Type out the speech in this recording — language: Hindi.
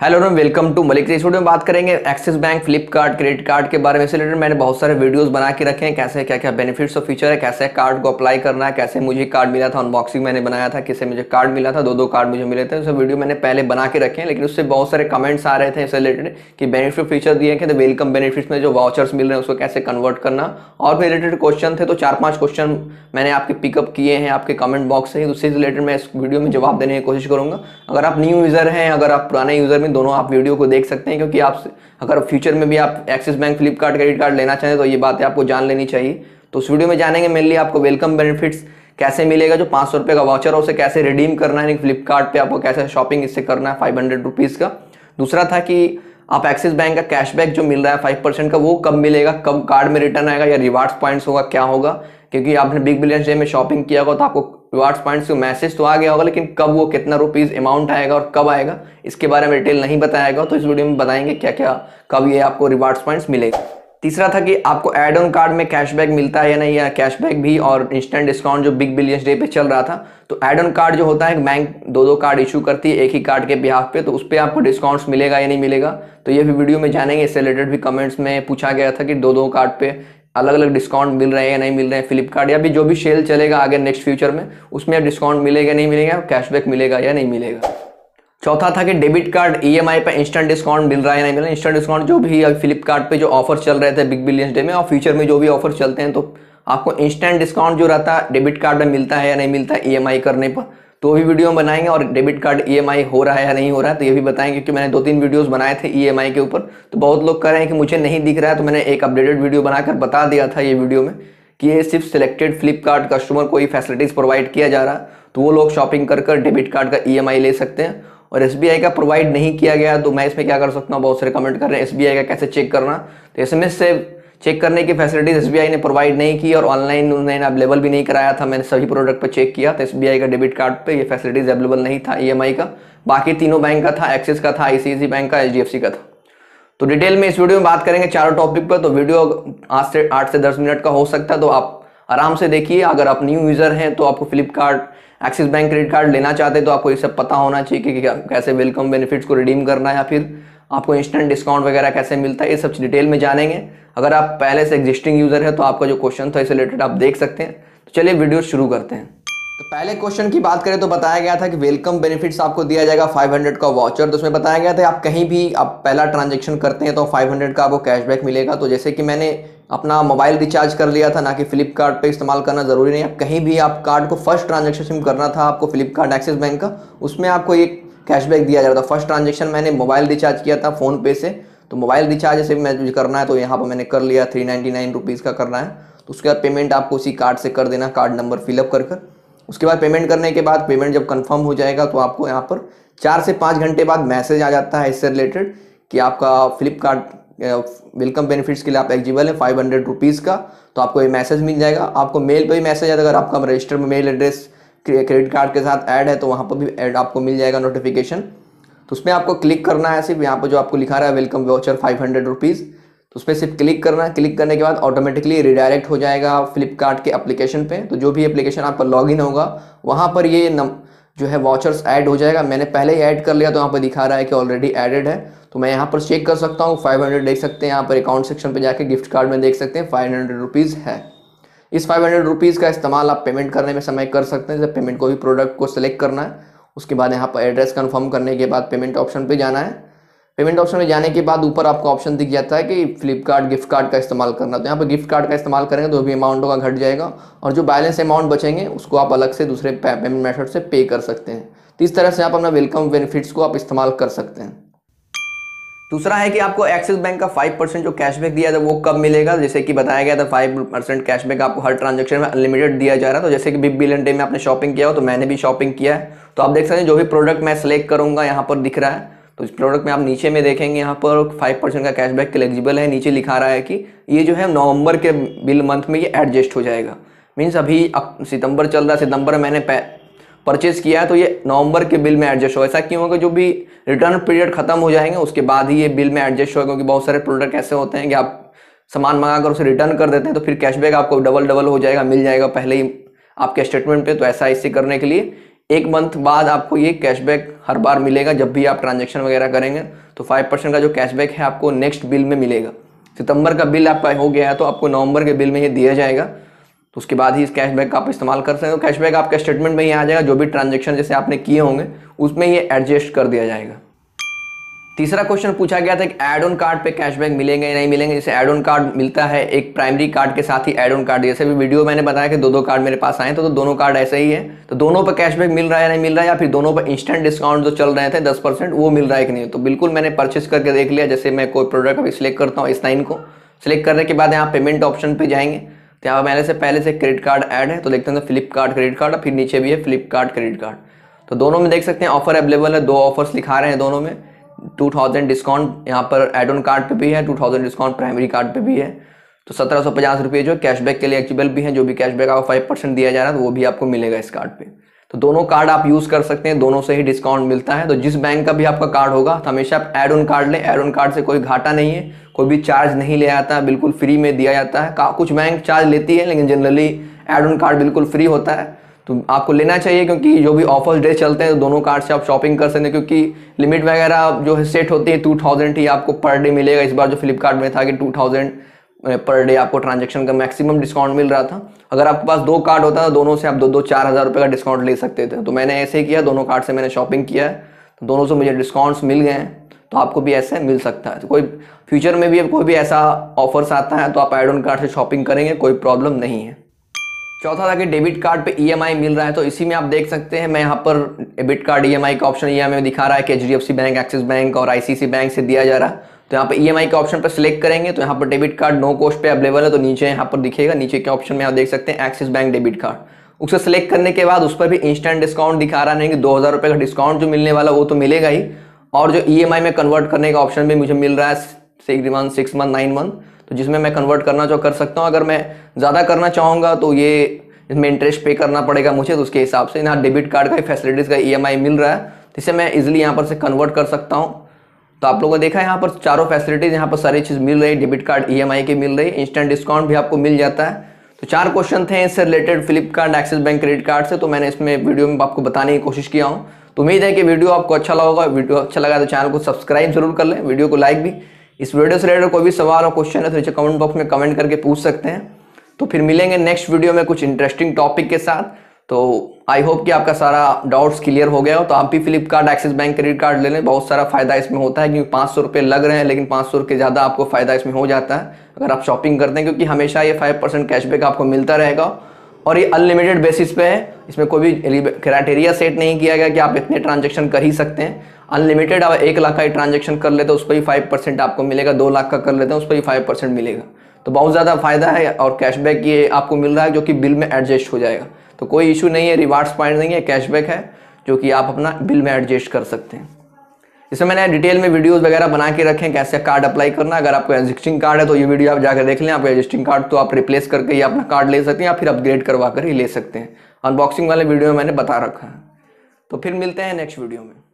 Hello everyone, welcome to Malik. इस वीडियो में बात करेंगे Axis bank, Flipkart, credit card के बारे में। इससे रिलेटेड मैंने बहुत सारे वीडियोस बना के रखे हैं, कैसे क्या क्या बेनिफिट्स और फीचर है, कैसे कार्ड को अप्लाई करना है, कैसे मुझे कार्ड मिला था, अनबॉक्सिंग मैंने बनाया था, कैसे मुझे कार्ड मिला था, दो कार्ड मुझे मिले थे। सब वीडियो मैंने पहले बना के रखे हैं, लेकिन उससे बहुत सारे कमेंट्स आ रहे थे इससे रिलेटेड कि बेनिफिट फीचर दिए हैं, तो वेलकम बेनिफिट्स में जो वाउचर्स मिल रहे हैं उसको कैसे कन्वर्ट करना, और भी रिलेटेड क्वेश्चन थे। तो 4-5 क्वेश्चन मैंने आपके पिकअप किए हैं आपके कमेंट बॉक्स से, उससे रिलेटेड मैं इस वीडियो में जवाब देने की कोशिश करूंगा। अगर आप न्यू यूजर हैं, अगर आप पुराने यूजर में, दोनों आप वीडियो को देख सकते हैं, क्योंकि आप अगर फ्यूचर में भी आप Axis bank, Flipkart, credit card लेना चाहें तो ये बातें आपको जान लेनी चाहिए। तो उस वीडियो में जानेंगे मेनली आपको वेलकम बेनिफिट्स कैसे मिलेगा, जो 500 रुपये का वाउचर है उसे कैसे रिडीम करना है, फ्लिपकार्ट पे आपको कैसे शॉपिंग इससे करना है 500 रुपीज़ का। दूसरा था कि आप एक्सिस बैंक का कैशबैक जो मिल रहा है 5% का, वो कब मिलेगा, कब कार्ड में रिटर्न आएगा या रिवार्ड्स पॉइंट्स होगा, क्या होगा। क्योंकि आपने बिग बिलियन डे में शॉपिंग किया होगा तो आपको रिवार्ड्स पॉइंट्स का मैसेज तो आ गया होगा, लेकिन कब वो कितना रुपीस अमाउंट आएगा और कब आएगा इसके बारे में डिटेल नहीं बताया। तो इस वीडियो में बताएंगे क्या क्या कब ये आपको रिवार्ड्स पॉइंट्स मिलेगा। तीसरा था कि आपको एड ऑन कार्ड में कैशबैक मिलता है या नहीं, या कैशबैक भी और इंस्टेंट डिस्काउंट जो बिग बिलियंस डे पे चल रहा था। तो एड ऑन कार्ड जो होता है, बैंक दो कार्ड इशू करती है एक ही कार्ड के बिहाफ पे, तो उस पर आपको डिस्काउंट्स मिलेगा या नहीं मिलेगा, तो ये भी वीडियो में जानेंगे। इससे रिलेटेड भी कमेंट्स में पूछा गया था कि दो कार्ड पे अलग अलग डिस्काउंट मिल रहे हैं या नहीं मिल रहे हैं। फ्लिपकार्ट या भी जो भी सेल चलेगा आगे नेक्स्ट फ्यूचर में, उसमें डिस्काउंट मिलेगा नहीं मिलेगा, कैशबैक मिलेगा या नहीं मिलेगा। चौथा था कि डेबिट कार्ड ईएमआई पे इंस्टेंट डिस्काउंट मिल रहा है या नहीं मिल रहा है। इंस्टेंट डिस्काउंट जो भी फ्लिपकार्ट पे जो ऑफर चल रहे थे बिग बिलियंस डे में, और फ्यूचर में जो भी ऑफर चलते हैं, तो आपको इंस्टेंट डिस्काउंट जो रहता है डेबिट कार्ड में मिलता है या नहीं मिलता है ईएमआई करने पर, तो भी वीडियो बनाएंगे। और डेबिट कार्ड ईएमआई हो रहा है या नहीं हो रहा है तो ये भी बताएंगे, क्योंकि मैंने 2-3 वीडियोस बनाए थे ईएमआई के ऊपर, तो बहुत लोग कह रहे हैं कि मुझे नहीं दिख रहा है। तो मैंने एक अपडेटेड वीडियो बनाकर बता दिया था ये वीडियो में कि ये सिर्फ सिलेक्टेड फ्लिपकार्ट कस्टमर को ही फैसिलिटीज प्रोवाइड किया जा रहा है, तो वो लोग शॉपिंग कर डेबिट कार्ड का ईएमआई ले सकते हैं। और एसबीआई का प्रोवाइड नहीं किया गया, तो मैं इसमें क्या कर सकता हूँ, बहुत सारे कमेंट कर रहे हैं एसबीआई का कैसे चेक करना। तो एसएमएस से चेक करने की फैसिलिटीज एसबीआई ने प्रोवाइड नहीं की, और ऑनलाइन उन्होंने अवेलेबल भी नहीं कराया था। मैंने सभी प्रोडक्ट पर चेक किया तो एसबीआई का डेबिट कार्ड पे ये फैसिलिटीज अवेलेबल नहीं था ईएमआई का। बाकी तीनों बैंक का था, एक्सिस का था, आईसीआईसीआई बैंक का, एचडीएफसी का था। तो डिटेल में इस वीडियो में बात करेंगे चारों टॉपिक पर। तो वीडियो 8 से 10 मिनट का हो सकता है, तो आप आराम से देखिए। अगर आप न्यू यूजर हैं तो आपको Flipkart, Axis bank, credit card लेना चाहते हैं तो आपको ये सब पता होना चाहिए कि कैसे वेलकम बेनिफिट्स को रिडीम करना है, या फिर आपको इंस्टेंट डिस्काउंट वगैरह कैसे मिलता है, ये सब डिटेल में जानेंगे। अगर आप पहले से एग्जिस्टिंग यूजर है तो आपका जो क्वेश्चन था इससे रिलेटेड आप देख सकते हैं। तो चलिए वीडियो शुरू करते हैं। तो पहले क्वेश्चन की बात करें तो बताया गया था कि वेलकम बेनिफिट्स आपको दिया जाएगा 500 का वाउचर। तो उसमें बताया गया था आप कहीं भी आप पहला ट्रांजेक्शन करते हैं तो 500 का आपको कैशबैक मिलेगा। तो जैसे कि मैंने अपना मोबाइल रिचार्ज कर लिया था, ना कि फ्लिपकार्ट पे इस्तेमाल करना ज़रूरी नहीं है। कहीं भी आप कार्ड को फर्स्ट ट्रांजेक्शन करना था आपको फ्लिपकार्ट, एक्सिस बैंक का, उसमें आपको ये कैशबैक दिया जा रहा था। फर्स्ट ट्रांजेक्शन मैंने मोबाइल रिचार्ज किया था फ़ोन पे से, तो मोबाइल रिचार्ज जैसे मैं करना है तो यहाँ पर मैंने कर लिया, 399 रुपीज़ का करना है। तो उसके बाद पेमेंट आपको उसी कार्ड से कर देना, कार्ड नंबर फिलअप कर उसके बाद पेमेंट करने के बाद पेमेंट जब कंफर्म हो जाएगा तो आपको यहाँ पर 4 से 5 घंटे बाद मैसेज आ जाता है इससे रिलेटेड कि आपका फ्लिपकार्ट वेलकम बेनिफिट्स के लिए आप एलिजिबल है 500 रुपीज़ का। तो आपको ये मैसेज मिल जाएगा। आपको मेल पर भी मैसेज आता है, अगर आपका रजिस्टर में मेल एड्रेस क्रेडिट कार्ड के साथ ऐड है तो वहाँ पर भी ऐड आपको मिल जाएगा नोटिफिकेशन। तो उसमें आपको क्लिक करना है, सिर्फ यहाँ पर जो आपको लिखा रहा है वेलकम वाउचर 500 रुपीज़, तो उस पर सिर्फ क्लिक करना है। क्लिक करने के बाद ऑटोमेटिकली रिडायरेक्ट हो जाएगा फ्लिपकार्ट के एप्लीकेशन पे। तो जो भी एप्लीकेशन आपका लॉगिन होगा वहाँ पर ये जो है वाउचर्स ऐड हो जाएगा। मैंने पहले ही ऐड कर लिया तो यहाँ पर दिखा रहा है कि ऑलरेडी एडेड है। तो मैं यहाँ पर चेक कर सकता हूँ, 500 देख सकते हैं यहाँ पर अकाउंट सेक्शन पे जाके गिफ्ट कार्ड में देख सकते हैं 500 रुपीज़ है। इस 500 रुपीज़ का इस्तेमाल आप पेमेंट करने में समय कर सकते हैं। जब पेमेंट को भी प्रोडक्ट को सिलेक्ट करना है, उसके बाद यहाँ पर एड्रेस कन्फर्म करने के बाद पेमेंट ऑप्शन पर जाना है। पेमेंट ऑप्शन में जाने के बाद ऊपर आपको ऑप्शन दिख जाता है कि फ्लिपकार्ट गिफ्ट कार्ड का इस्तेमाल करना। तो यहाँ पर गिफ्ट कार्ड का इस्तेमाल करेंगे तो भी अमाउंट होगा घट जाएगा, और जो बैलेंस अमाउंट बचेंगे उसको आप अलग से दूसरे पेमेंट मेथड से पे कर सकते हैं। तो इस तरह से आप अपना वेलकम बेनिफिट्स को आप इस्तेमाल कर सकते हैं। दूसरा है कि आपको एक्सिस बैंक का 5% जो कैशबैक दिया था वो कब मिलेगा। जैसे कि बताया गया था 5% कैशबैक आपको हर ट्रांजेक्शन में अनलिमिटेड दिया जा रहा है। तो जैसे कि बिग बिलियन डे में आपने शॉपिंग किया हो, तो मैंने भी शॉपिंग किया है, तो आप देख सकते हैं जो भी प्रोडक्ट मैं सिलेक्ट करूँगा यहाँ पर दिख रहा है। तो इस प्रोडक्ट में आप नीचे में देखेंगे यहाँ पर 5% का कैशबैक एलिजिबल है। नीचे लिखा रहा है कि ये जो है नवंबर के बिल मंथ में ये एडजस्ट हो जाएगा। मीन्स अभी सितंबर चल रहा है, सितंबर में मैंने परचेज किया है तो ये नवंबर के बिल में एडजस्ट होगा। ऐसा क्यों होगा, जो भी रिटर्न पीरियड खत्म हो जाएंगे उसके बाद ही ये बिल में एडजस्ट होगा। क्योंकि बहुत सारे प्रोडक्ट ऐसे होते हैं कि आप सामान मंगाकर उसे रिटर्न कर देते हैं तो फिर कैशबैक आपको डबल हो जाएगा, मिल जाएगा पहले ही आपके स्टेटमेंट पे। तो ऐसा इसे करने के लिए 1 मंथ बाद आपको ये कैशबैक हर बार मिलेगा। जब भी आप ट्रांजेक्शन वगैरह करेंगे तो 5% का जो कैशबैक है आपको नेक्स्ट बिल में मिलेगा। सितंबर का बिल आपका हो गया है तो आपको नवंबर के बिल में ये दिया जाएगा, तो उसके बाद ही इस कैशबैक का आप इस्तेमाल कर सकते हो। कैशबैक आपके स्टेटमेंट में ही आ जाएगा, जो भी ट्रांजेक्शन जैसे आपने किए होंगे उसमें ये एडजस्ट कर दिया जाएगा। तीसरा क्वेश्चन पूछा गया था कि ऐड ऑन कार्ड पे कैशबैक मिलेंगे या नहीं मिलेंगे। जैसे ऐड ऑन कार्ड मिलता है एक प्राइमरी कार्ड के साथ ही ऐड ऑन कार्ड, जैसे भी वीडियो मैंने बताया कि 2-2 कार्ड मेरे पास आए तो दोनों कार्ड ऐसे ही है, तो दोनों पर कैशबैक मिल रहा है या नहीं मिल रहा है, या फिर दोनों पर इंस्टेंट डिस्काउंट जो चल रहे थे 10% वो मिल रहा है कि नहीं। तो बिल्कुल मैंने परचेस करके देख लिया। जैसे मैं कोई प्रोडक्ट अभी सिलेक्ट करता हूँ S9 को, सिलेक्ट करने के बाद यहाँ पेमेंट ऑप्शन पे जाएंगे तो यहाँ पहले से क्रेडिट कार्ड ऐड है, तो देखते हैं फ्लिपकार्ट क्रेडिट कार्ड, फिर नीचे भी है फ्लिपकार्ट क्रेडिट कार्ड। तो दोनों में देख सकते हैं ऑफर अवेलेबल है, 2 ऑफर्स लिखा रहे हैं दोनों में। 2000 डिस्काउंट यहाँ पर एड ऑन कार्ड पे भी है, 2000 डिस्काउंट प्राइमरी कार्ड पे भी है। तो 1750 रुपये जो कैशबैक के लिए एलिजिबल भी है, जो भी कैशबैक आपको 5% दिया जा रहा है तो वो भी आपको मिलेगा इस कार्ड पे। तो दोनों कार्ड आप यूज कर सकते हैं, दोनों से ही डिस्काउंट मिलता है। तो जिस बैंक का भी आपका कार्ड होगा तो हमेशा आप एड ऑन कार्ड लें। एड ऑन कार्ड से कोई घाटा नहीं है, कोई भी चार्ज नहीं ले आता है, बिल्कुल फ्री में दिया जाता है। कुछ बैंक चार्ज लेती है लेकिन जनरली एड ऑन कार्ड बिल्कुल फ्री होता है, तो आपको लेना चाहिए क्योंकि जो भी ऑफर्स डे चलते हैं तो दोनों कार्ड से आप शॉपिंग कर सकते हैं। क्योंकि लिमिट वगैरह जो है सेट होती है 2000 ही आपको पर डे मिलेगा। इस बार जो फ्लिपकार्ट में था कि 2000 पर डे आपको ट्रांजैक्शन का मैक्सिमम डिस्काउंट मिल रहा था। अगर आपके पास 2 कार्ड होता तो दोनों से आप 2-4 हज़ार रुपये का डिस्काउंट ले सकते थे। तो मैंने ऐसे ही किया, दोनों कार्ड से मैंने शॉपिंग किया है तो दोनों से मुझे डिस्काउंट्स मिल गए हैं, तो आपको भी ऐसे मिल सकता है। तो कोई फ्यूचर में भी कोई भी ऐसा ऑफर्स आता है तो आप एड ऑन कार्ड से शॉपिंग करेंगे, कोई प्रॉब्लम नहीं है। चौथा था कि डेबिट कार्ड पे EMI मिल रहा है, तो इसी में आप देख सकते हैं मैं यहाँ पर डेबिट कार्ड EMI का ऑप्शन EMI में दिखा रहा है कि HDFC बैंक, एक्सिस बैंक और ICICI बैंक से दिया जा रहा है। तो यहाँ पर EMI के ऑप्शन पर सिलेक्ट करेंगे तो यहाँ पर डेबिट कार्ड नो कॉस्ट पे अवेलेबल है, तो नीचे यहाँ पर दिखेगा, नीचे के ऑप्शन में आप देख सकते हैं एक्सिस बैंक डेबिट कार्ड। उसे सिलेक्ट करने के बाद उस पर भी इंस्टेंट डिस्काउंट दिखा रहा है कि 2000 रुपये का डिस्काउंट जो मिलने वाला वो तो मिलेगा ही, और जो EMI में कन्वर्ट करने का ऑप्शन भी मुझे मिल रहा है 6 मंथ 9 मंथ, तो जिसमें मैं कन्वर्ट करना जो कर सकता हूँ। अगर मैं ज़्यादा करना चाहूँगा तो ये इसमें इंटरेस्ट पे करना पड़ेगा मुझे, तो उसके हिसाब से यहाँ डेबिट कार्ड का फैसिलिटीज़ का EMI मिल रहा है, जिससे मैं इजीली यहाँ पर से कन्वर्ट कर सकता हूँ। तो आप लोगों ने देखा है यहाँ पर चारों फैसिलिटीज़, यहाँ पर सारी चीज़ मिल रही है, डेबिट कार्ड EMI की मिल रही है, इंस्टेंट डिस्काउंट भी आपको मिल जाता है। तो 4 क्वेश्चन थे इससे related Flipkart, Axis bank, credit card से, तो मैंने इसमें वीडियो में आपको बताने की कोशिश किया हूँ। तो उम्मीद है कि वीडियो आपको अच्छा लगा होगा। वीडियो अच्छा लगा तो चैनल को सब्सक्राइब जरूर कर लें, वीडियो को लाइक भी। इस वीडियो से रिलेटेड कोई भी सवाल और क्वेश्चन है तो नीचे कमेंट बॉक्स में कमेंट करके पूछ सकते हैं। तो फिर मिलेंगे नेक्स्ट वीडियो में कुछ इंटरेस्टिंग टॉपिक के साथ। तो आई होप कि आपका सारा डाउट्स क्लियर हो गया हो। तो आप भी Flipkart, Axis bank, credit card ले लें, बहुत सारा फायदा इसमें होता है। क्योंकि 500 रुपये लग रहे हैं लेकिन 500 के ज़्यादा आपको फायदा इसमें हो जाता है अगर आप शॉपिंग करते हैं, क्योंकि हमेशा ये 5% कैशबैक आपको मिलता रहेगा और ये अनलिमिटेड बेसिस पे है। इसमें कोई भी क्राइटेरिया सेट नहीं किया गया कि आप इतने ट्रांजेक्शन कर ही सकते हैं। अनलिमिटेड आप 1 लाख का ही ट्रांजेक्शन कर लेते हैं उस पर ही 5% आपको मिलेगा, 2 लाख का कर लेते हैं उस पर ही 5% मिलेगा। तो बहुत ज़्यादा फायदा है और कैशबैक ये आपको मिल रहा है जो कि बिल में एडजस्ट हो जाएगा। तो कोई इशू नहीं है, रिवार्ड्स पॉइंट नहीं है, कैशबैक है जो कि आप अपना बिल में एडजस्ट कर सकते हैं। इसमें मैंने डिटेल में वीडियोस वगैरह बना के रखे हैं कैसे कार्ड अप्लाई करना। अगर आपको एग्जिस्टिंग कार्ड है तो ये वीडियो आप जाकर देख लें। आपका एग्जिस्टिंग कार्ड तो आप रिप्लेस करके ही अपना कार्ड ले सकते हैं या फिर अपग्रेड करवा कर ही ले सकते हैं। अनबॉक्सिंग वाले वीडियो में मैंने बता रखा है। तो फिर मिलते हैं नेक्स्ट वीडियो में।